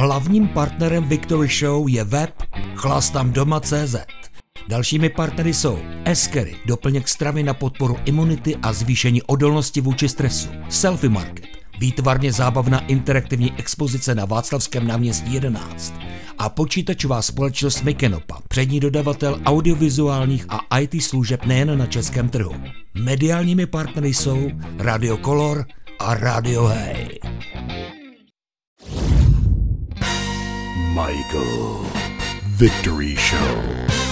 Hlavním partnerem Victory Show je web chlastamdoma.cz. Dalšími partnery jsou Eskery, doplněk stravy na podporu imunity a zvýšení odolnosti vůči stresu. Selfie Market, výtvarně zábavná interaktivní expozice na Václavském náměstí 11. A počítačová společnost Mikenopa, přední dodavatel audiovizuálních a IT služeb nejen na českém trhu. Mediálními partnery jsou Radio Color a Radio Hey. Michael Victory Show.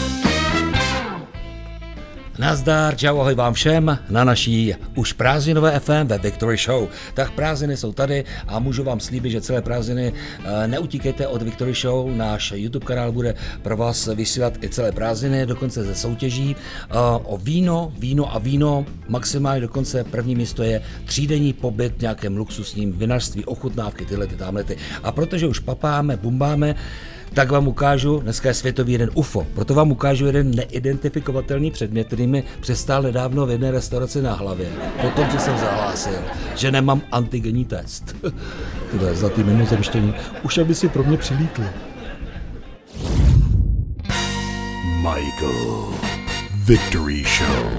Nazdar, čau, ahoj vám všem na naší už prázdninové FM ve Victory Show. Tak prázdniny jsou tady a můžu vám slíbit, že celé prázdniny neutíkejte od Victory Show. Náš YouTube kanál bude pro vás vysílat i celé prázdniny, dokonce ze soutěží o víno, maximálně dokonce první místo je 3denní pobyt v nějakém luxusním vinařství, ochutnávky, tamhlety. A protože už papáme, bumbáme, tak vám ukážu, dneska je světový jeden UFO, proto vám ukážu jeden neidentifikovatelný předmět, který mi přestál nedávno v jedné restauraci na hlavě, potom, co jsem zahlásil, že nemám antigenní test. Tyhle zlatý mimozemštění, už aby si pro mě přilítli. Michael Victory Show.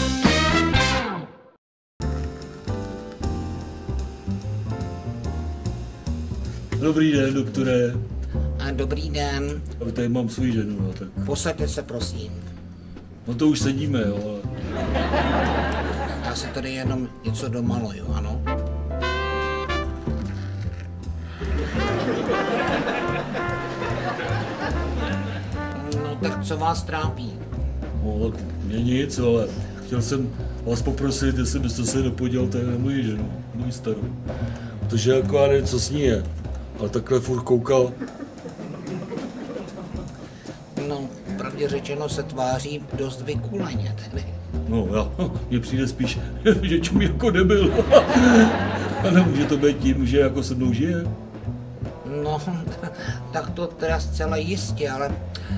Dobrý den, doktore. Dobrý den. Ale tady mám svou ženu, no tak. Posaďte se, prosím. No to už sedíme, jo, ale... Já se tady jenom něco domaluju, ano? No tak co vás trápí? No, mě nic, ale chtěl jsem vás poprosit, jestli byste se nepodíval tady na moji ženu, moji starou. Protože jako já nevím, co s ní je, ale takhle furt koukal. No, pravdě řečeno se tváří dost vykuleně tedy. No, mně přijde spíš, že čumí jako debil. A nemůže to být tím, že jako se mnou žije? No, tak to teda zcela jistě, ale...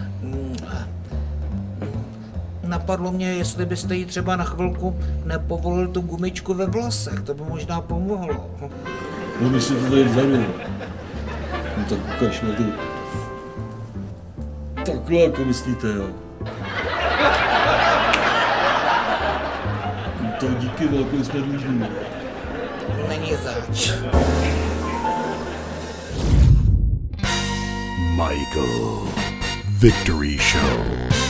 Napadlo mě, jestli byste jí třeba na chvilku nepovolil tu gumičku ve vlasech, to by možná pomohlo. No, my si to tady vzadu. No tak ukaž na tu. Takhle jako myslíte, jo. No to díky velkou jsme dlužní. Není zač. Michael Victory Show.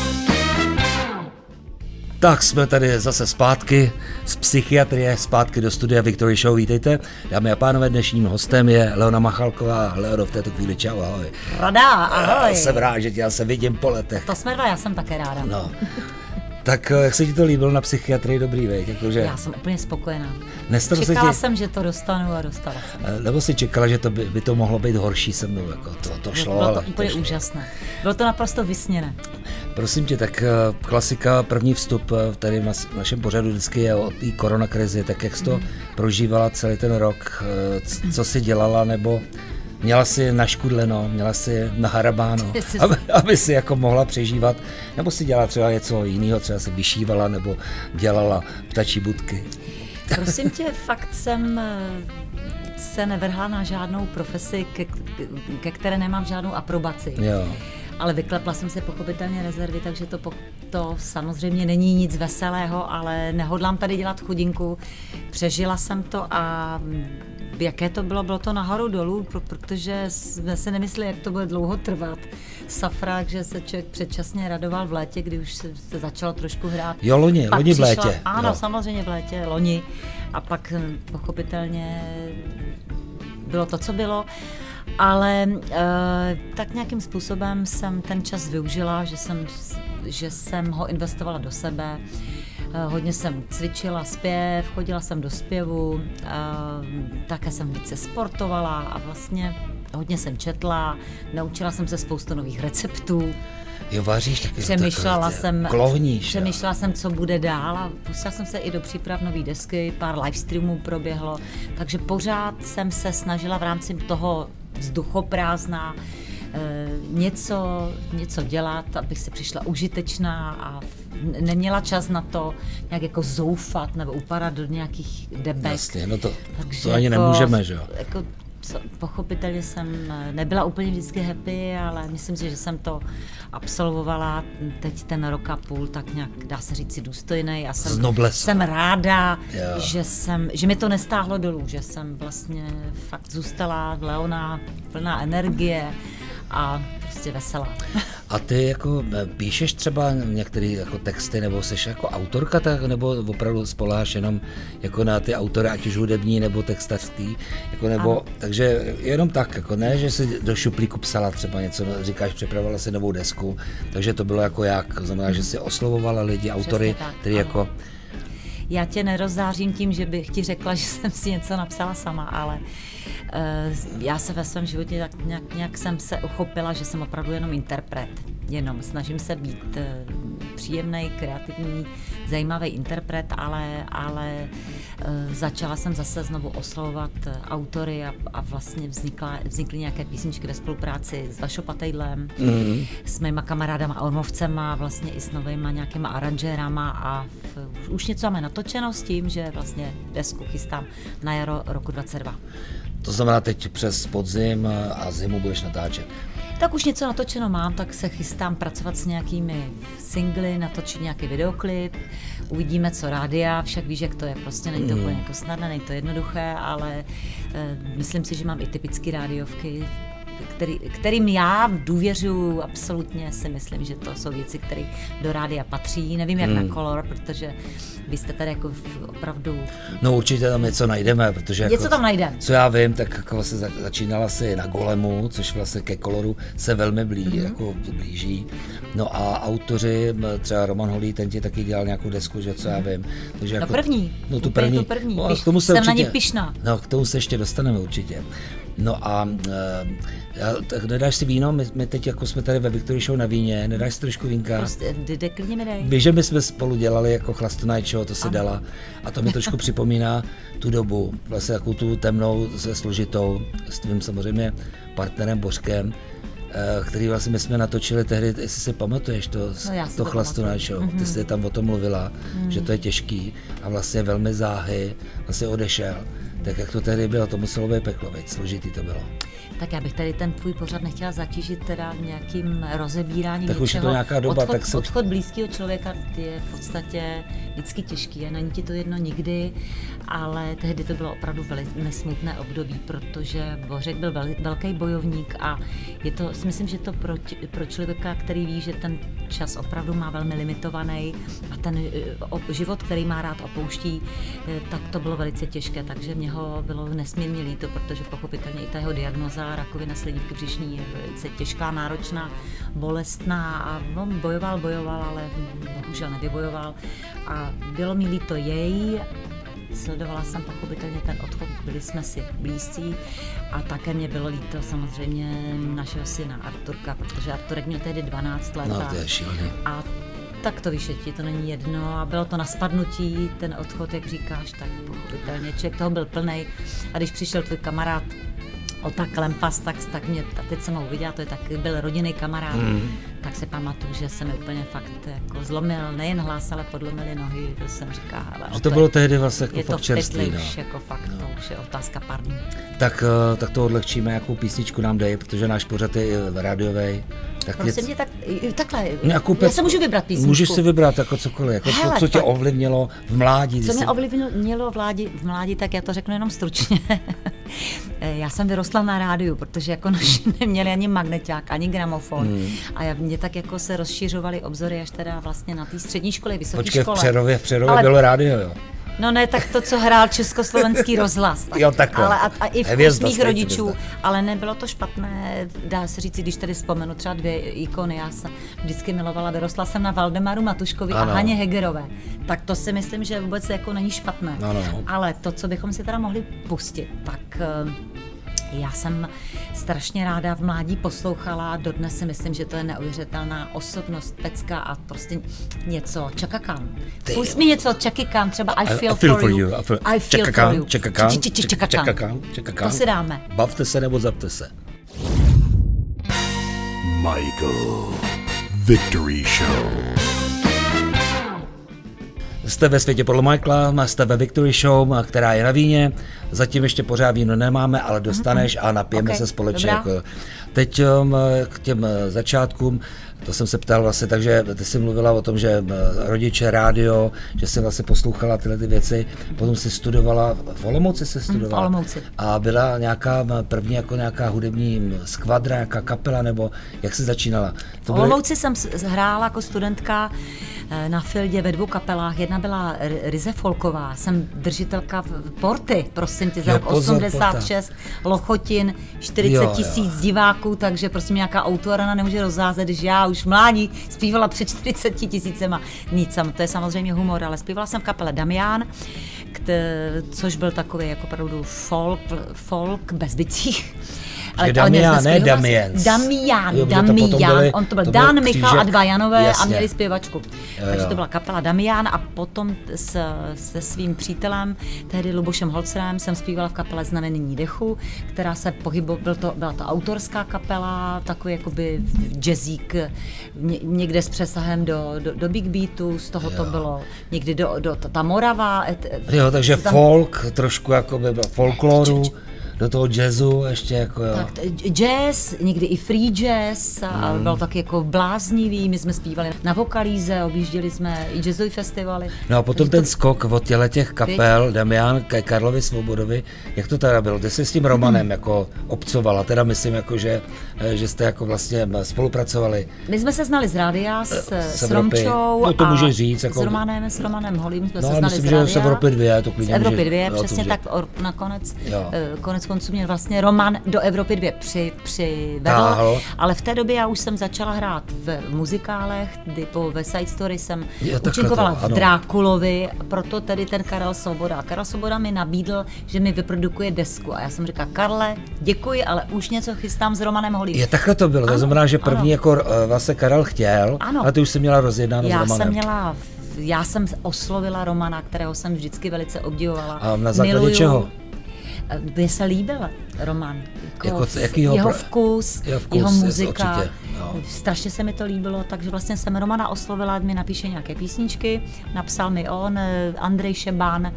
Tak jsme tady zase zpátky z psychiatrie, zpátky do studia Victory Show. Vítejte, dámy a pánové, dnešním hostem je Leona Machalková. Leono, v této chvíli čau, ahoj. Rada, ahoj. Jsem rád, že tě se vidím po letech. To jsme dva, já jsem také ráda. No. Tak jak se ti to líbilo na psychiatrii, dobrý, veď? Jakože... Já jsem úplně spokojená. Čekala jsem, že to dostanu a dostala jsem. Nebo si čekala, že to by to mohlo být horší se mnou, jako to šlo, bylo to ale úplně úžasné. Bylo to naprosto vysněné. Prosím tě, tak klasika, první vstup tady v našem pořadu vždycky je o té koronakrizi, tak jak jsi to prožívala celý ten rok, co jsi dělala, nebo měla si naškudleno, měla si naharabáno, aby si jako mohla přežívat, nebo si dělala třeba něco jiného, třeba si vyšívala, nebo dělala ptačí budky. Prosím tě, fakt jsem se nevrhla na žádnou profesi, ke které nemám žádnou aprobaci. Jo. Ale vyklepla jsem si pochopitelně rezervy, takže to samozřejmě není nic veselého, ale nehodlám tady dělat chudinku. Přežila jsem to a jaké to bylo? Bylo to nahoru dolů, protože jsme si nemysleli, jak to bude dlouho trvat. Safrák, že se člověk předčasně radoval v létě, kdy už se začalo trošku hrát. Jo, loni v létě. Ano, jo. Samozřejmě v létě, loni. A pak pochopitelně bylo to, co bylo. Ale tak nějakým způsobem jsem ten čas využila, že jsem ho investovala do sebe. Hodně jsem cvičila zpěv, chodila jsem do zpěvu, také jsem více sportovala a vlastně hodně jsem četla, naučila jsem se spoustu nových receptů. Jo, vaříš taky. Přemýšlela jsem, co bude dál a pustila jsem se i do příprav nový desky, pár livestreamů proběhlo, takže pořád jsem se snažila v rámci toho vzduchoprázdna něco dělat, abych se přišla užitečná a neměla čas na to nějak jako zoufat nebo upadat do nějakých debek. Jasně, no to ani nemůžeme, že jo? Jako pochopitelně jsem nebyla úplně vždycky happy, ale myslím si, že jsem to absolvovala teď ten rok a půl, tak nějak dá se říct si důstojnej a jsem ráda, že mi to nestáhlo dolů, že jsem vlastně fakt zůstala Leona plná energie a prostě veselá. A ty jako píšeš třeba některé jako texty, nebo jsi jako autorka, tak, nebo opravdu spoléháš jenom jako na ty autory, ať už hudební nebo textařský, jako nebo, takže jenom tak, jako ne, že jsi do šuplíku psala třeba něco, říkáš, připravovala si novou desku, takže to bylo jako jak, znamená, že jsi oslovovala lidi, autory, který jako... Já tě nerozzářím tím, že bych ti řekla, že jsem si něco napsala sama, ale já se ve svém životě tak nějak jsem se uchopila, že jsem opravdu jenom interpret. Jenom snažím se být příjemný, kreativní, zajímavý interpret, ale začala jsem zase znovu oslovovat autory a vlastně vznikly nějaké písničky ve spolupráci s Vašou Patejdlem, s mýma kamarádama Ormovcema, vlastně i s novýma nějakýma aranžérama a už něco máme natočeno s tím, že vlastně desku chystám na jaro roku 2022. To znamená, teď přes podzim a zimu budeš natáčet. Tak už něco natočeno mám, tak se chystám pracovat s nějakými singly, natočit nějaký videoklip, uvidíme, co rádia, však víš, jak to je, prostě není to úplně jako snadné, není to jednoduché, ale myslím si, že mám i typické rádiovky, kterým já důvěřuji, absolutně si myslím, že to jsou věci, které do rádia patří, nevím jak na Color, protože vy jste tady jako opravdu... No určitě tam něco najdeme, protože něco jako, tam najdeme. Co já vím, tak jako se začínala si na Golemu, což vlastně ke Coloru se velmi jako blíží. No a autoři, třeba Roman Holý, ten ti taky dělal nějakou desku, že co já vím. Takže jako, tu první. No, k tomu jsem určitě, na ně pyšná. No, k tomu se ještě dostaneme určitě. No a tak nedáš si víno, my teď jako jsme tady ve Victory Show na víně, nedáš si trošku vínka? Prostě, klidně mi dej. Víš, že my jsme spolu dělali jako Chlast Tonight Show, to si dala a to mi trošku připomíná tu dobu, vlastně takovou tu temnou se složitou, s tvým samozřejmě partnerem Bořkem, který vlastně my jsme natočili tehdy, jestli si pamatuješ to Chlast Tonight Show, ty jsi tam o tom mluvila, že to je těžký a vlastně velmi záhy vlastně odešel. Tak jak to tehdy bylo, to muselo být peklo, veď, složitý to bylo. Tak já bych tady ten tvůj pořad nechtěla zatížit teda nějakým rozebíráním tak něčeho. Už je to nějaká doba, odchod blízkého člověka je v podstatě vždycky těžký a není ti to jedno nikdy, ale tehdy to bylo opravdu velmi smutné období, protože Bořek byl velký bojovník a je to, myslím, že to pro člověka, který ví, že ten čas opravdu má velmi limitovaný a ten život, který má rád opouští, tak to bylo velice těžké, takže mě ho bylo nesmírně líto, protože pochopitelně i ta jeho diagnóza rakovina slinivky břišní je velice těžká, náročná, bolestná a on bojoval, ale bohužel nevybojoval a bylo mi líto jej, sledovala jsem pochopitelně ten odchod, byli jsme si blízcí a také mě bylo líto samozřejmě našeho syna Arturka, protože Arturek měl tehdy 12 let. No, to je šílený. A tak to víš, ti to není jedno a bylo to na spadnutí, ten odchod, jak říkáš, tak pochopitelně člověk toho byl plnej a když přišel tvůj kamarád Ota Klempas, tak mě, a teď jsem ho uviděla, to je taky byl rodinný kamarád, tak se pamatuju, že se mi úplně fakt jako zlomil, nejen hlas, ale podlomily nohy, to jsem říkala, hele, že to bylo tehdy vlastně jako fakt čerstvý, no. Už jako fakt, to už je otázka pár dní. Tak to odlehčíme, jakou písničku nám dej, protože náš pořad je rádiovej. Tak prosím tě, takhle, já se můžu vybrat písničku. Můžeš si vybrat jako cokoliv, jako hele, co tě ovlivnilo v mládí. Co mě ovlivnilo v mládí, tak já to řeknu jenom stručně. Já jsem vyrostla na rádiu, protože jako naši neměli ani magneťák, ani gramofon. A mě tak jako se rozšiřovaly obzory až teda vlastně na té střední škole, vysoké škole. Počkej, v Přerově bylo rádio, jo? No ne, tak to, co hrál Československý rozhlas. Tak, jo, takhle. Ale a i vkus mých rodičů, ale nebylo to špatné, dá se říct, když tady vzpomenu třeba dvě ikony, já jsem vždycky milovala, vyrostla jsem na Valdemaru Matuškovi a Haně Hegerové, tak to si myslím, že vůbec jako není špatné. Ano. Ale to, co bychom si teda mohli pustit, tak já jsem strašně ráda v mládí poslouchala, dodnes si myslím, že to je neuvěřitelná osobnost, pecka a prostě něco, Chaka Khan. Pust mi něco od Chaky Khan, třeba I feel for you. I feel for you. Chaka Khan. To si dáme. Bavte se nebo zapte se. Michael Victory Show. Jste ve Světě podle Michaela, jste ve Victory Show, která je na víně. Zatím ještě pořád víno nemáme, ale dostaneš a napijeme se společně. Jako. Teď k těm začátkům, to jsem se ptal vlastně, takže ty jsi mluvila o tom, že rodiče, rádio, že jsi vlastně poslouchala tyhle ty věci, potom si studovala, v Olomouci se studovala. V Olomouci. A byla nějaká první jako nějaká hudební skvadra, nějaká kapela, nebo jak jsi začínala? V Olomouci jsem hrála jako studentka na Fieldě ve 2 kapelách. Jedna byla ryze folková, jsem držitelka Porty, prosím tě, za rok 86, Lochotin, 40 000 diváků, takže prosím nějaká autorana nemůže rozházet, když já už v mládí zpívala před 40 000. Nic, to je samozřejmě humor, ale zpívala jsem v kapele Damián, což byl takový jako opravdu folk bez bicích. Ale Damián, ne Damiens. Damián, on to byl Dan, Michal a 2 Janové. Jasně. A měli zpěvačku. Takže to byla kapela Damián a potom se svým přítelem, tehdy Lubošem Holcerem, jsem zpívala v kapele Znamení dechu, která se byla to autorská kapela, takový jakoby jazzík, někde s přesahem do big beatu, z toho to bylo někdy do ta Morava. Jo, takže folk, trošku jakoby folkloru. Do toho jazzu ještě jako jo. Tak jazz, někdy i free jazz, a byl taky jako bláznivý, my jsme zpívali na Vokalíze, objížděli jsme i jazzový festivaly. No a potom ten skok od těch kapel, Damián ke Karlovi Svobodovi, jak to teda bylo? Ty jsi s tím Romanem jako obcovala, teda myslím jako, že jste jako vlastně spolupracovali. My jsme se znali z rádia, s Romčou no to můžeš říct. Jako... s Romanem Holým jsme se no, znali myslím, z rádia. že z Evropy 2, to klidně z Evropy 2, může, přesně tak, nakonec, konec konců mě vlastně Roman do Evropy 2 přivedl, ale v té době já už jsem začala hrát v muzikálech, kdy po West Side Story jsem účinkovala v Drákulovi, proto tedy ten Karel Svoboda. Karel Svoboda mi nabídl, že mi vyprodukuje desku a já jsem říkala, Karle, děkuji, ale už něco chystám s Romanem Holým. Je takhle to bylo, to znamená, že první jako vlastně Karel chtěl, ale ty už jsi měla rozjednáno s Romanem. Já jsem oslovila Romana, kterého jsem vždycky velice obdivovala. A na základě čeho? Mně se líbil Roman, jeho vkus, jeho muzika, strašně se mi to líbilo, takže vlastně jsem Romana oslovila, mi napíše nějaké písničky, napsal mi on, Andrej Šebán,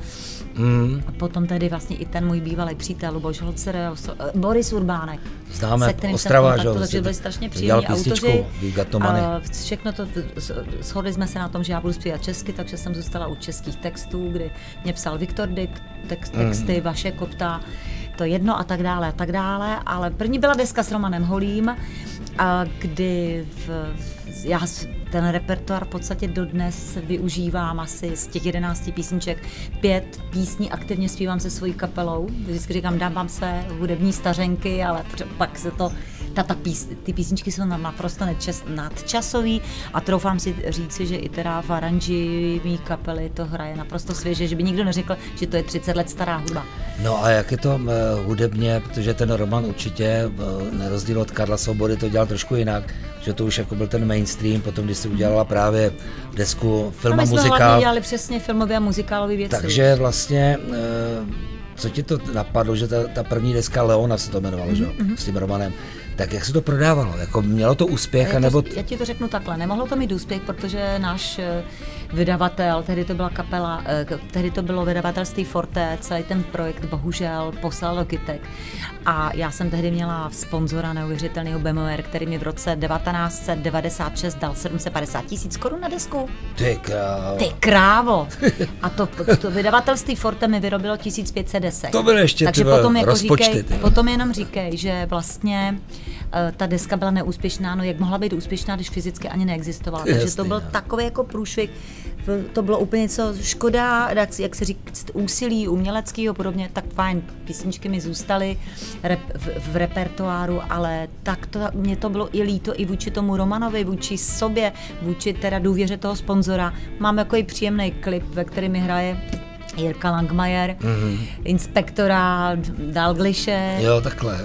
a potom tedy vlastně i ten můj bývalý přítel Luboš Holcer, Boris Urbánek, známe, se kterým Ostrava, jsem takže byli strašně příjemní autoři. Všechno to, shodli jsme se na tom, že já budu zpívat česky, takže jsem zůstala u českých textů, kdy mě psal Viktor Dyk, texty, Vašek Kopta, to jedno a tak dále, ale první byla deska s Romanem Holým, kdy já ten repertoár v podstatě dodnes využívám asi z těch 11 písniček 5 písní aktivně zpívám se svojí kapelou, vždycky říkám, dám vám své hudební stařenky, ale pak se to ty písničky jsou naprosto nadčasový a troufám si říci, že i teda v aranži mý kapely to hraje naprosto svěže, že by nikdo neřekl, že to je 30 let stará hudba. No a jak je to hudebně, protože ten Roman určitě, na rozdíl od Karla Svobody, to dělal trošku jinak, že to už jako byl ten mainstream, potom když si udělala právě desku film a muzikál. My jsme hlavně dělali přesně filmové a muzikálové věci. Takže vlastně, co ti to napadlo, že ta první deska Leona se to jmenovalo, že? S tím Romanem. Tak jak se to prodávalo? Jako mělo to úspěch? Já ti to řeknu takhle, nemohlo to mít úspěch, protože náš vydavatel, tehdy to byla kapela, tehdy to bylo vydavatelství Forte, celý ten projekt bohužel poslal Logitech. A já jsem tehdy měla sponzora neuvěřitelného BMR, který mi v roce 1996 dal 750 000 korun na desku. Ty krávo! A to vydavatelství Forte mi vyrobilo 1510. To byly ještě takže potom jako rozpočty. Potom jenom říkej, že vlastně ta deska byla neúspěšná, no jak mohla být úspěšná, když fyzicky ani neexistovala. Takže to byl takový jako průšvih, to bylo úplně něco škoda, jak se říká, úsilí uměleckého podobně, tak fajn, písničky mi zůstaly v repertoáru, ale tak mě to bylo i líto i vůči tomu Romanovi, vůči sobě, vůči teda důvěře toho sponzora. Mám jako i příjemný klip, ve kterém mi hraje Jirka Langmajer, inspektora Dalgliše. Jo, takhle.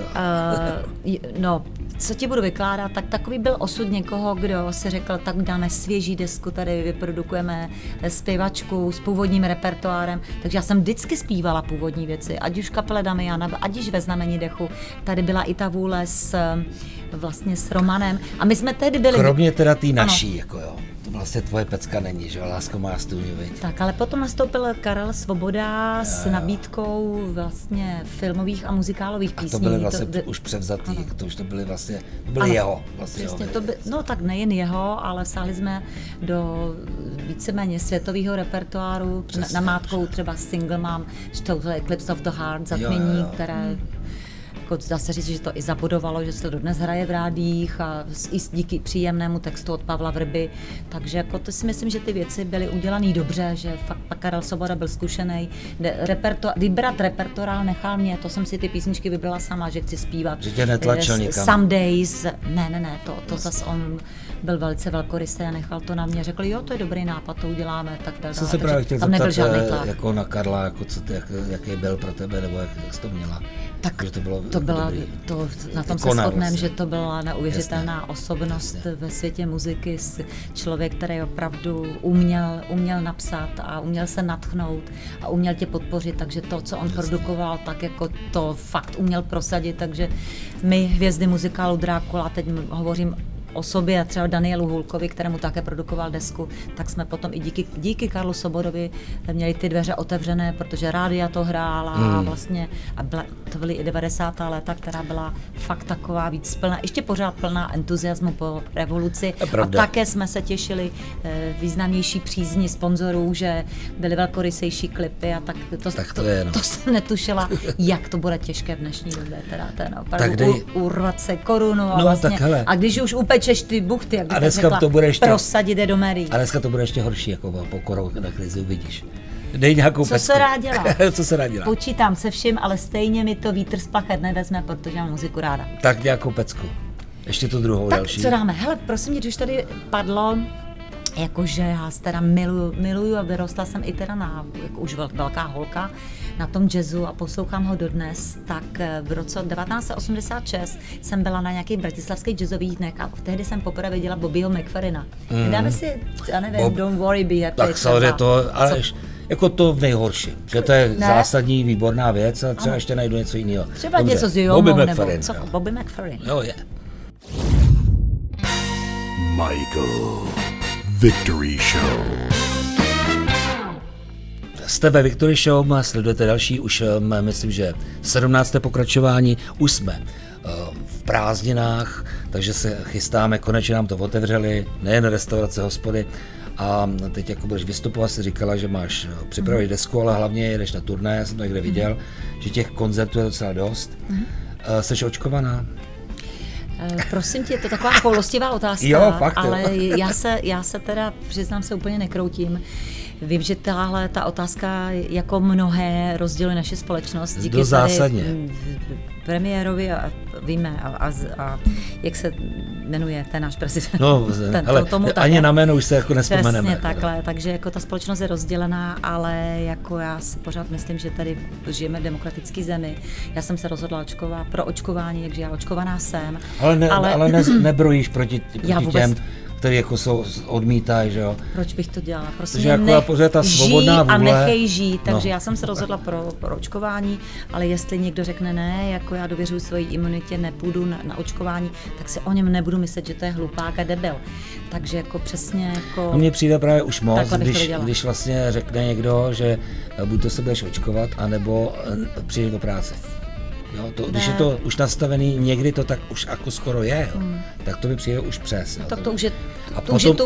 No, co ti budu vykládat, tak takový byl osud někoho, kdo si řekl, tak dáme svěží desku, tady vyprodukujeme zpěvačku s původním repertoárem, takže já jsem vždycky zpívala původní věci, ať už kapele Damiana, ať už ve Znamení dechu, tady byla i ta vůle vlastně s Romanem a my jsme tehdy byli... Kromě teda tý naší, jako jo. to vlastně tvoje pecka není, že Lásko má stůňu, viď? Tak, ale potom nastoupil Karel Svoboda s nabídkou vlastně filmových a muzikálových písní. A to byly vlastně už převzatý, to už to byly vlastně, to byly jeho. Vlastně přesně, no tak nejen jeho, ale sáhli jsme do víceméně světového repertoáru. Namátkou třeba single mám Eclipse of the Heart, Zatmění, které jako dá se říct, že to i zabudovalo, že se to dodnes hraje v rádích a i díky příjemnému textu od Pavla Vrby. Takže jako to si myslím, že ty věci byly udělané dobře, že fakt Karel Svoboda byl zkušený. Vybrat repertoál nechal mě, to jsem si ty písničky vybrala sama, že chci zpívat. Že tě netlačil nikam. Some Days, ne, to zase on byl velice velkorysý a nechal to na mě. Řekl, jo, to je dobrý nápad, to uděláme. Jsem se právě chtěl zeptat jako na Karla, jako jaký byl pro tebe, nebo jak jsi to měla. Tak to bylo na tom se shodneme, že to byla neuvěřitelná osobnost ve světě muziky, člověk, který opravdu uměl napsat a uměl se nadchnout a uměl tě podpořit, takže to, co on produkoval, tak jako to fakt uměl prosadit, takže my hvězdy muzikálu Drákula, teď hovořím o sobě a třeba Danielu Hulkovi, kterému také produkoval desku, tak jsme potom i díky Karlu Svobodovi měli ty dveře otevřené, protože rádia to hrála a vlastně to byly i 90. léta, která byla fakt taková víc plná, ještě pořád plná entuziasmu po revoluci a také jsme se těšili významnější přízni sponzorů, že byly velkorysejší klipy a to jsem netušila, jak to bude těžké v dnešní době, teda ten opravdu urvat se korunu a vlastně, a když už upečeš ty buchty, jak bych řekla, prosadit je do médií. A dneska to bude ještě horší, jako po koronu na krizi uvidíš. Dej nějakou pecku. Co se rád dělá? Počítám se vším, ale stejně mi to vítr z plachet nevezme, protože mám muziku ráda. Tak nějakou pecku. Ještě tu druhou tak, další. Tak co dáme? Hele, prosím mě, když tady padlo, jakože já teda miluju a vyrostla jsem i teda jako už velká holka na tom jazzu a poslouchám ho dodnes, tak v roce 1986 jsem byla na nějakých bratislavských jazzových dnech a tehdy jsem poprvé viděla Bobbyho McFerrina. Dáme si, já nevím, Don't Worry, Be Happy. Tak samozřejmě to, ale jako to v nejhorším, že to je zásadní, výborná věc a třeba ještě najdu něco jiného. Třeba něco s Jomou nebo co, Bobby McFerrin. Jo, je. Michael Victory Show. Jste ve Victory Show a sledujete další, už myslím, že 17. pokračování, už jsme v prázdninách, takže se chystáme, konečně nám to otevřeli, nejen restaurace, hospody. A teď jako budeš vystupovat, si říkala, že máš připravit desku, ale hlavně jedeš na turné, já jsem to někde viděl, že těch koncertů je docela dost. Jsi očkovaná? Prosím tě, je to taková choulostivá otázka, jo, fakt, ale já se teda, přiznám se, úplně nekroutím. Vím, že ta otázka jako mnohé rozděluje naše společnost. Díky zásadně. Premiérovi a víme a jak se jmenuje ten náš prezident. No, ani na jméno už se jako nespomeneme. Přesně takhle, takže jako ta společnost je rozdělená, ale jako já si pořád myslím, že tady žijeme v demokratické zemi. Já jsem se rozhodla pro očkování, takže já očkovaná jsem. Ale nebrojíš proti těm, který jako odmítají, že jo. Proč bych to dělala? Prostě jako ta svobodná vůle. A nechej žít, takže já jsem se rozhodla pro očkování, ale jestli někdo řekne ne, jako já dověřuji svojí imunitě, nepůjdu na očkování, tak si o něm nebudu myslet, že to je hlupák a debil. Takže jako přesně jako... Mně přijde právě už moc, když vlastně řekne někdo, že buď to se budeš očkovat, anebo přijdeš do práce. Jo, když je to už nastavený, někdy to tak už jako skoro je, jo, tak to mi přijde už přes. Jo, tak to už je, a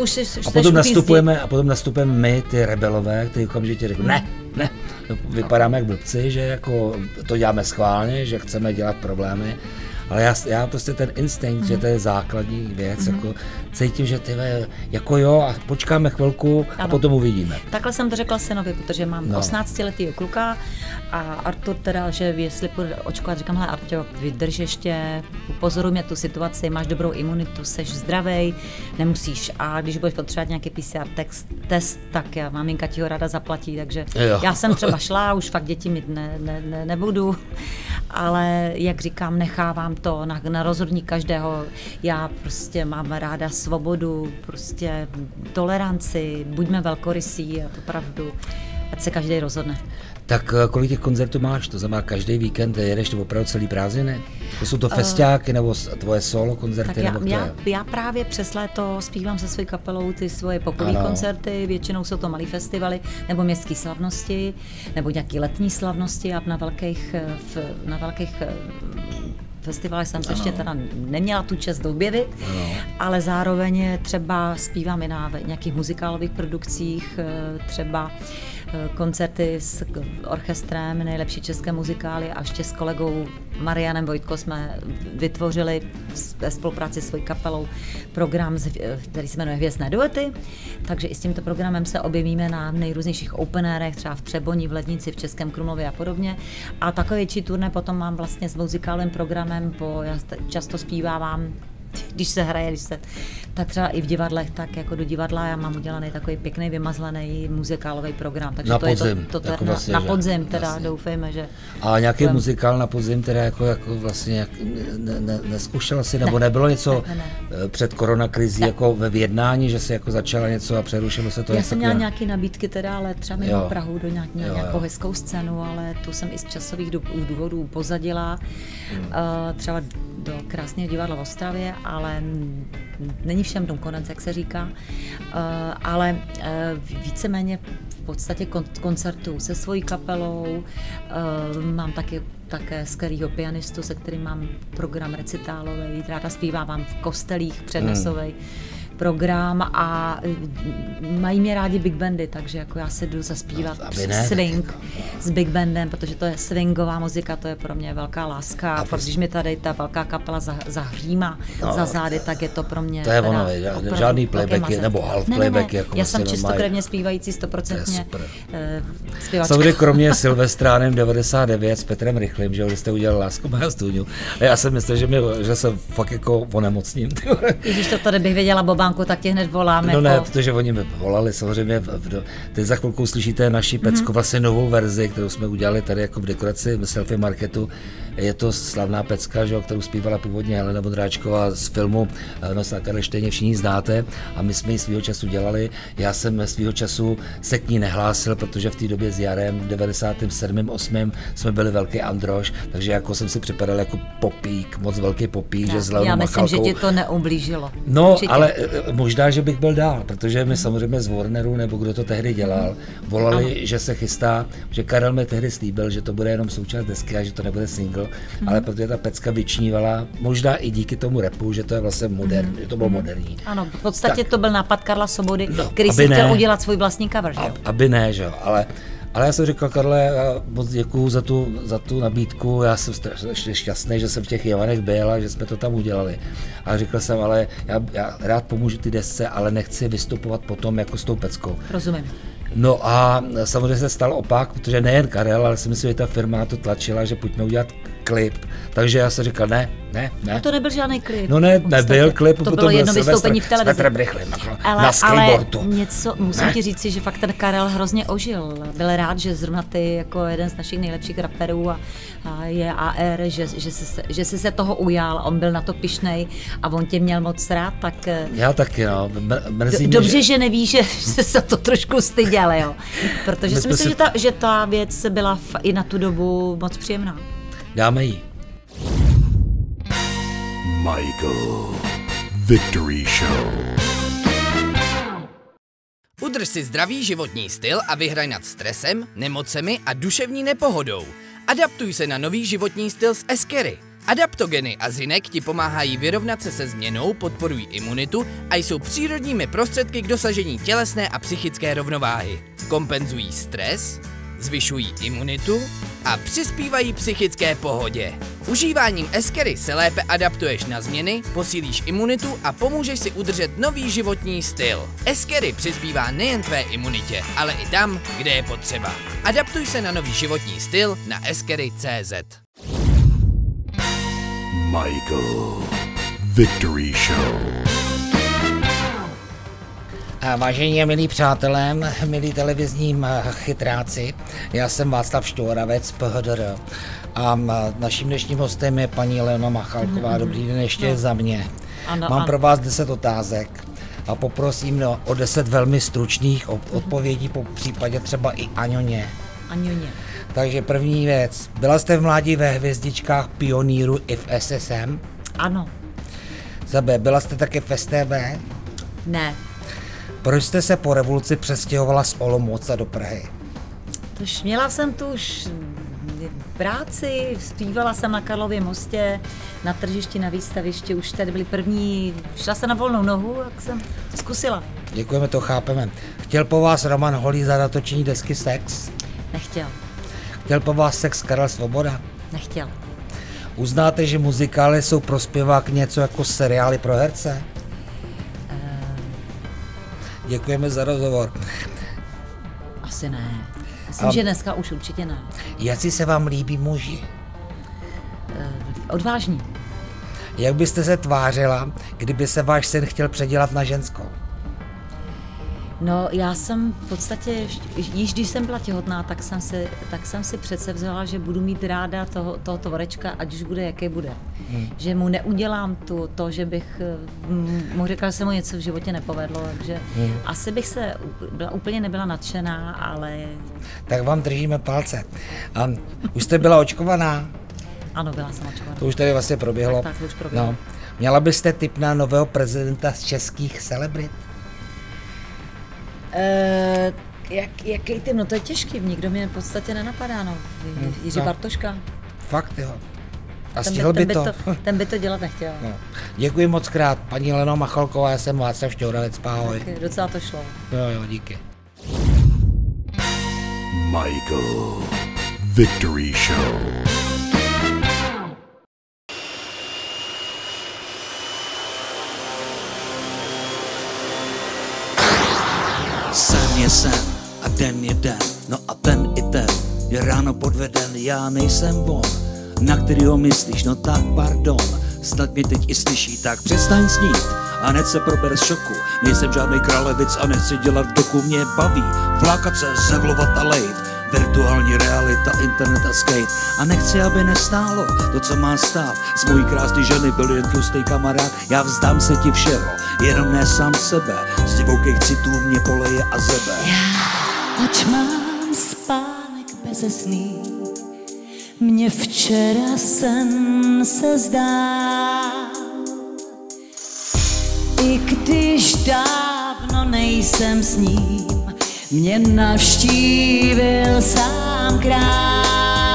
potom nastupujeme my, ty rebelové, kteří okamžitě řeknou, ne, vypadáme jak blbci, že jako to děláme schválně, že chceme dělat problémy, ale já prostě ten instinkt, že to je základní věc, jako cítím, že jako jo, a počkáme chvilku a potom uvidíme. Takhle jsem to řekla synovi, protože mám 18letýho kluka a Artur teda, že jestli půjde očkovat, říkám, hele Arťo, vydrž ještě, upozoruj mě tu situaci, máš dobrou imunitu, seš zdravej, nemusíš a když budeš potřebovat nějaký PCR test, tak maminka ti ho ráda zaplatí, takže já jsem třeba šla, už fakt děti mít nebudu, ale jak říkám, nechávám to na rozhodnutí každého. Já prostě mám ráda svobodu, prostě toleranci, buďme velkorysí a to pravdu. ať se každý rozhodne. Tak kolik těch koncertů máš? To znamená, každý víkend jedeš nebo opravdu celý prázdniny? To jsou to festiáky nebo tvoje solo koncerty? Tak já právě přes léto zpívám se svojí kapelou ty svoje popový koncerty, většinou jsou to malý festivaly nebo městské slavnosti, nebo nějaké letní slavnosti a na velkých festivalech jsem se ještě teda neměla tu čest objevit, ale zároveň třeba zpívám i na nějakých muzikálových produkcích, třeba koncerty s orchestrem nejlepší české muzikály a ještě s kolegou Marianem Vojtko jsme vytvořili ve spolupráci s svojí kapelou program, který se jmenuje Hvězdné duety, takže i s tímto programem se objevíme na nejrůznějších open airech, třeba v Třeboni, v Lednici, v Českém Krumlově a podobně. A takové větší turné potom mám vlastně s muzikálovým programem, já často zpívávám, když se hraje, tak třeba i v divadlech, tak jako do divadla já mám udělaný takový pěkný vymazlený muzikálový program. Takže na to podzim, je to vlastně, na podzim, teda jasně. Doufejme, že... A nějaký muzikál na podzim, teda jako vlastně neskoušela si, nebo nebylo něco ne. Před koronakrizí jako ve vyjednání, že se jako začala něco a přerušilo se to? Já jsem měla nějaké nabídky teda, ale třeba mimo Prahu do nějakou hezkou scénu, ale tu jsem i z časových důvodů pozadila, třeba do krásného divadla v Ostravě, ale není všem dom konec, jak se říká, ale víceméně v podstatě koncertu se svojí kapelou, mám také skvělýho pianistu, se kterým mám program recitálový, ráda zpívám v kostelích přednesovej program a mají mě rádi big bandy, takže jako já si jdu zaspívat swing s big bandem, protože to je swingová muzika, to je pro mě velká láska a když mi tady ta velká kapela zahříma za zády, tak je to pro mě to je ono, žádný playback nebo half playback. Ne. Jako já jsem čistokrevně zpívající 100% zpěvačka. Samozřejmě kromě Silvestránem 99 s Petrem Rychlým, že jste udělal Lásku má stůňu. A já jsem myslel, že se fakt jako onemocním. Když to tady bych věděla, Bobánku, tak tě hned voláme. No ne, protože oni mi volali samozřejmě. Teď za chvilku uslyšíte naši pecku, vlastně novou verzi, kterou jsme udělali tady jako v dekoraci Selfie Marketu. Je to slavná pecka, že, kterou zpívala původně Helena Vondráčková z filmu Noc na Karlštejně, všichni znáte, a my jsme ji svýho času dělali. Já jsem svýho času se k ní nehlásil, protože v té době s Jarem v 97. 8. jsme byli velký androž, takže jako jsem si připadal jako popík, moc velký popík, že s Leonou Já myslím, Machalkou. že ti to neublížilo. No, určitě. Ale možná, že bych byl dál, protože my samozřejmě z Warneru, nebo kdo to tehdy dělal, volali, že se chystá, že Karel mi tehdy slíbil, že to bude jenom součást desky a že to nebude single, ale protože ta pecka vyčnívala, možná i díky tomu rapu, že to je vlastně moderní, že to bylo moderní. Ano, v podstatě tak. To byl nápad Karla Sobody, který si chtěl udělat svůj vlastní cover, že jo? Aby ne, že jo, ale já jsem říkal, Karle, já moc děkuju za tu nabídku, já jsem strašně šťastný, že jsem v těch Javanech byl a že jsme to tam udělali. A říkal jsem, ale já rád pomůžu ty desce, ale nechci vystupovat potom jako s tou peckou. Rozumím. No a samozřejmě se stal opak, protože nejen Karel, ale si myslím, že ta firma na to tlačila, že pojďme udělat klip. Takže já jsem říkal, ne. No to nebyl žádný klip. No ne, nebyl klip, to bylo jedno vystoupení v televizi. S Petrem Rychlým na skateboardu. Ale něco, musím ti říci, že fakt ten Karel hrozně ožil. Byl rád, že zrovna ty jako jeden z našich nejlepších raperů a je AR, že jsi se toho ujal, on byl na to pyšnej a on tě měl moc rád, tak... Já taky, no. Dobře, že nevíš, že se to trošku styděl, jo. Protože si myslím, že ta věc byla i na tu dobu moc příjemná. Dáme jí. Michael Victory Show. Udrž si zdravý životní styl a vyhraj nad stresem, nemocemi a duševní nepohodou. Adaptuj se na nový životní styl s Eskery. Adaptogeny a zinek ti pomáhají vyrovnat se změnou, podporují imunitu a jsou přírodními prostředky k dosažení tělesné a psychické rovnováhy. Kompenzují stres, zvyšují imunitu a přispívají psychické pohodě. Užíváním Eskery se lépe adaptuješ na změny, posílíš imunitu a pomůžeš si udržet nový životní styl. Eskery přispívá nejen tvé imunitě, ale i tam, kde je potřeba. Adaptuj se na nový životní styl na eskery.cz. Michael Victory Show. Vážení a milí přátelé, milí televizní chytráci, já jsem Václav Štoravec, PHDR, a naším dnešním hostem je paní Leona Machalková. Dobrý den ještě za mě. Mám pro vás 10 otázek a poprosím o 10 velmi stručných odpovědí, po případě třeba i Aňoně. Aňoně. Takže první věc. Byla jste v mládí ve hvězdičkách Pionýru i v SSM? Ano. Za B. Byla jste taky v STB? Ne. Proč jste se po revoluci přestěhovala z Olomouce do Prahy? Tož měla jsem tu už práci, zpívala jsem na Karlově mostě, na tržišti, na výstavišti, už tady byly první, šla jsem na volnou nohu, jak jsem to zkusila. Děkujeme, to chápeme. Chtěl po vás Roman Holý za natočení desky Sex? Nechtěl. Chtěl po vás Sex Karel Svoboda? Nechtěl. Uznáte, že muzikály jsou pro zpěvák něco jako seriály pro herce? Děkujeme za rozhovor. Asi ne. Myslím, že dneska už určitě ne. Jací se vám líbí muži? Odvážní. Jak byste se tvářila, kdyby se váš syn chtěl předělat na ženskou? No, já jsem v podstatě, již když jsem byla těhotná, tak jsem si předsevzala, že budu mít ráda toho tvorečka, ať už bude, jaký bude. Že mu neudělám to, že bych mu řekla, že se mu něco v životě nepovedlo, takže asi bych úplně nebyla nadšená, ale... Tak vám držíme palce. Už jste byla očkovaná? Ano, byla jsem očkovaná. To už tady vlastně proběhlo. Tak už proběhlo. No. Měla byste tip na nového prezidenta z českých celebrit? Jaký tým? No to je těžký, nikdo mě v podstatě nenapadá, no. Jiří Bartoška. Fakt jo. A stihl by to? Ten by to dělat nechtěl. No. Děkuji moc krát, paní Leno Machalková, já jsem Václav Šťouravec, ahoj. Tak, docela to šlo. Jo, díky. Michael Victory Show. Sen je sen a den je den, no a ten i ten je ráno podveden, já nejsem on, na kterýho myslíš, no tak pardon, snad mě teď i slyší, tak přestaň snít a hned se prober z šoku, nejsem žádnej králevic a nechci dělat v doku, mě baví flákat se, zevlovat a lejt, virtuální realita, internet a skate a nechci, aby nestálo to, co má stát, z mojí krásné ženy byl jen tlustý kamarád, já vzdám se ti všeho, jenom ne sám sebe, z divoukých citů mě poleje a zebe. Ač mám spánek bezesný, mně včera sen se zdá. I když dávno nejsem s ním, mě navštívil sám král.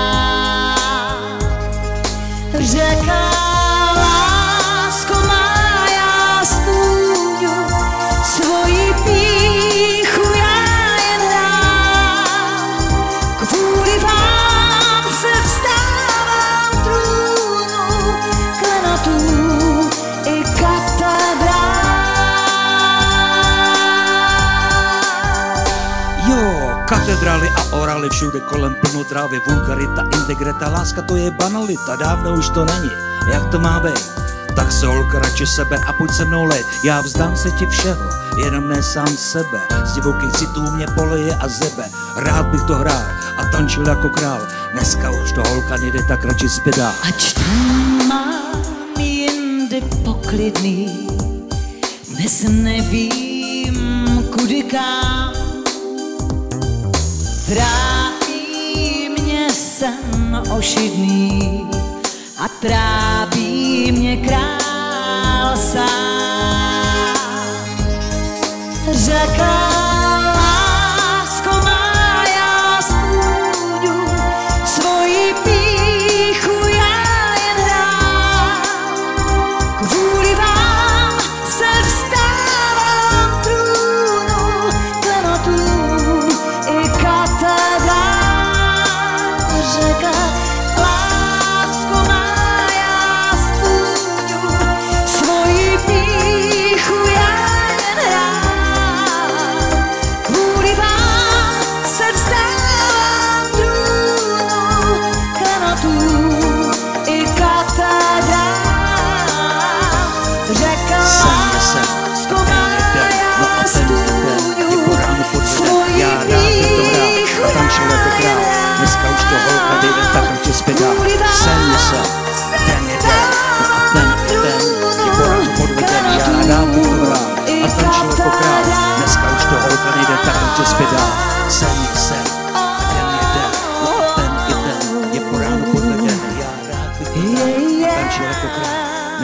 Řeka lásko má, já stůňu svoji pýchu, já jen dám. Kvůli vám se vstávám trůnu, klenotů i katedrál. Jo, katedrály a orály všude kolem plno trávy, vulgarita, integrita, láska to je banalita, dávno už to není, jak to má být? Tak se holka radši sebe a pojď se mnou let, já vzdám se ti všeho, jenom ne sám sebe, z divoukých citů mě poleje a zebe, rád bych to hrál a tančil jako král, dneska už to holka nejde, tak radši zpědá. Ač tam mám jindy poklidný, dnes nevím kudy kam. Trápí mě sen ošidný a trápí mě král sám. Řeka lásko má, já stůňu svoji pýchu, já jen hrám. Kvůli vám se vstávám trůnu, klenotů i katedrál. Řeka lásko má, já stůňu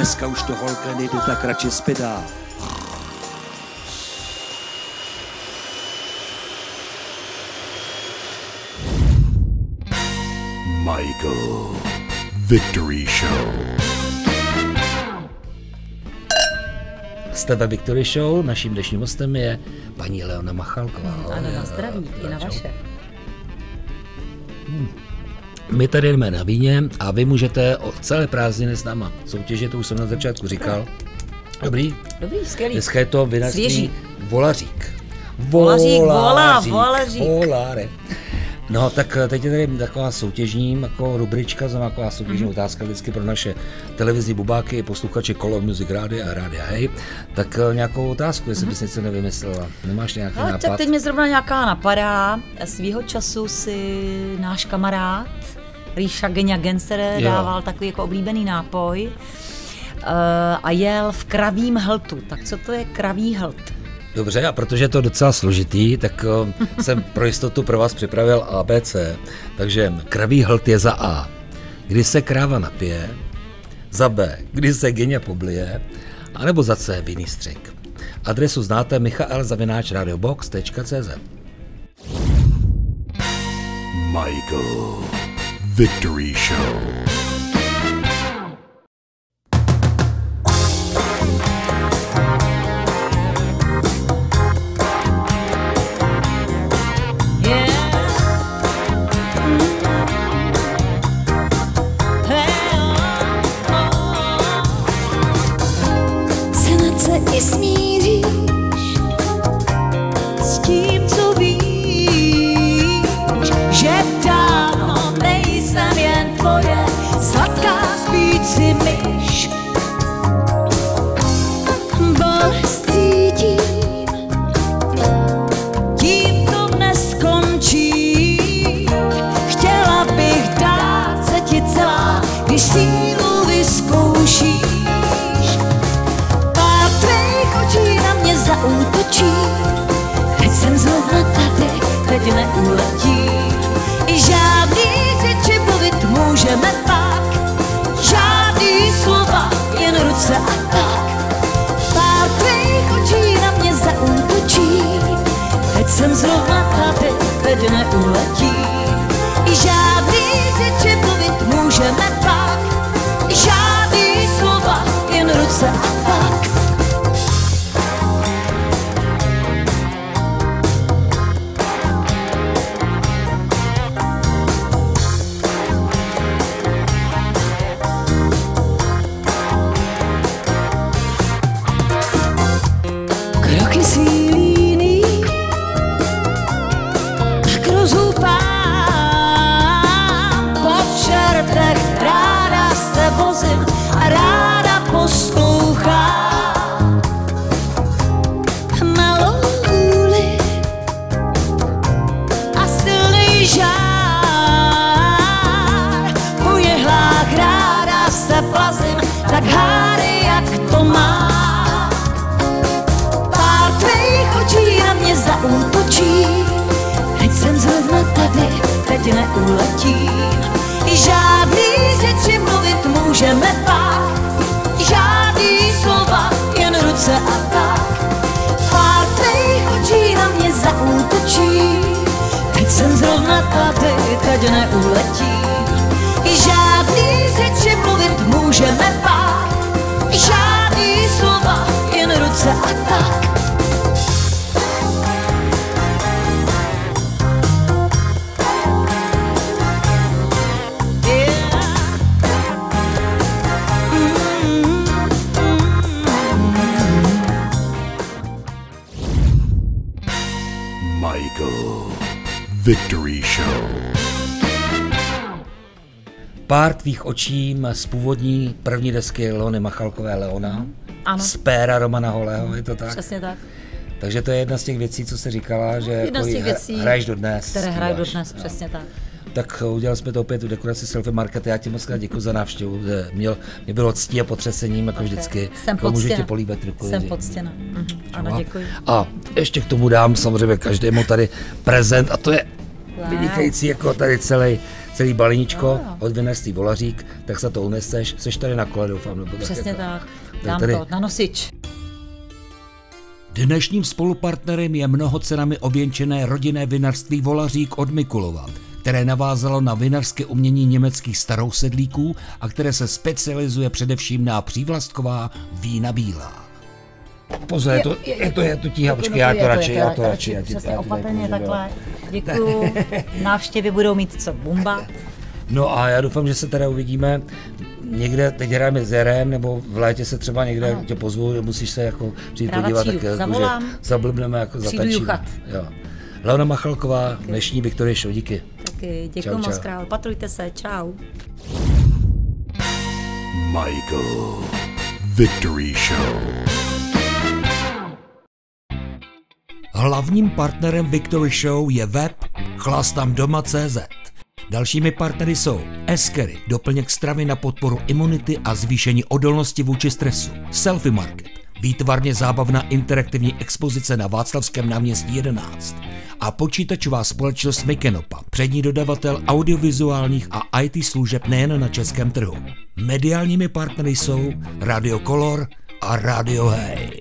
dneska už to holka nejdu, tak radši spydá. Michael Victory Show. Jste ve Victory Show, naším dnešním hostem je paní Leona Machalková. Ano, na zdraví, i na vaše. My tady jdeme na víně a vy můžete o celé prázdniny s náma soutěžit, to už jsem na začátku říkal. Dobrý? Dobrý, skvělý. Dneska je to vinařství Volařík. Voláre. No tak teď je tady taková soutěžní jako rubrička, znamená taková soutěžní otázka vždycky pro naše televizní bubáky, posluchače Color Music Rádia a Rádia Hej. Tak nějakou otázku, jestli bys něco nevymyslela. Nemáš nějaký nápad? Teď mě zrovna nějaká napadá. Svýho času si náš kamarád Ríša Genia Genser dával takový jako oblíbený nápoj a jel v kravím hltu. Tak co to je kravý hlt? Dobře, a protože je to docela složitý, tak jsem pro jistotu pro vás připravil ABC. Takže kravý hlt je za A, kdy se kráva napije, za B, kdy se Genia poblije, anebo za C, vinný střik. Adresu znáte michael@radiobox.cz. Michael Victory Show. I smíříš s tím, co víš, že dávno nejsem jen tvoje sladká spící myš. Bolest cítím, tím to neskončí. Chtěla bych dát se ti celá, když sílu vyzkoušíš. Na mě zaútočí, teď jsem zrovna tady, teď neuletí. I žádný řeči mluvit můžeme pak, žádný slova, jen ruce a tak. Pár tvých očí na mě zaútočí, teď jsem zrovna tady, teď neuletí. I žádný řeči mluvit můžeme pak, žádný slova, jen ruce a tak. Tak háry, jak to má. Pár tvých očí na mě zaútočí, teď jsem zrovna tady, teď neuletím. I žádný řeči mluvit můžeme pak, žádný slova, jen ruce a tak. Pár tvých očí na mě zaútočí, teď jsem zrovna tady, teď neuletím. I žádný řeči mluvit můžeme pak, žádný slova, jen ruce a tak. Michael Victory Show. Pár tvých očí z původní první desky Leony Machalkové Leona. Ano. Z péra Romana Holého, je to tak? Přesně tak. Takže to je jedna z těch věcí, co jsi říkala, že Jedna jako z těch věcí, hraješ dodnes. které hraju dodnes, přesně tak. Tak udělali jsme to opět tu dekoraci Selfie Market, já ti moc krát děkuji za návštěvu, mě bylo ctí a potřesením, jako vždycky. Jsem poctěna. Můžu tě políbit ruku. Jsem poctěna. Ano, děkuji. A ještě k tomu dám samozřejmě každému tady prezent a to je vynikající jako tady celý balíčko od Vinařství Volařík, tak se to uneseš, seš tady na kole, doufám. Nebo přesně tak, dám tady... to na nosič. Dnešním spolupartnerem je mnohocenami ověnčené rodinné vinařství Volařík od Mikulova, které navázalo na vinařské umění německých starousedlíků a které se specializuje především na přívlastková vína bílá. Pozor, je to tíha, počkej, já to radši. Přesně opatrně takhle, děkuju, návštěvy budou mít co bumba. No a já doufám, že se teda uvidíme někde, teď hrajeme s Jarem, nebo v létě se třeba někde tě pozvu, musíš se jako přijít podívat, tak jako, zablbneme, jako zatačíme. Jo. Leona Machalková, dnešní Victory Show, díky. Taky, děkuji moc krát, opatrujte se, čau. Michael Victory Show. Hlavním partnerem Victory Show je web chlastamdoma.cz. Dalšími partnery jsou Eskery, doplněk stravy na podporu imunity a zvýšení odolnosti vůči stresu. Selfie Market, výtvarně zábavná interaktivní expozice na Václavském náměstí 11. A počítačová společnost Mikenopa, přední dodavatel audiovizuálních a IT služeb nejen na českém trhu. Mediálními partnery jsou Radio Color a Radio Hey.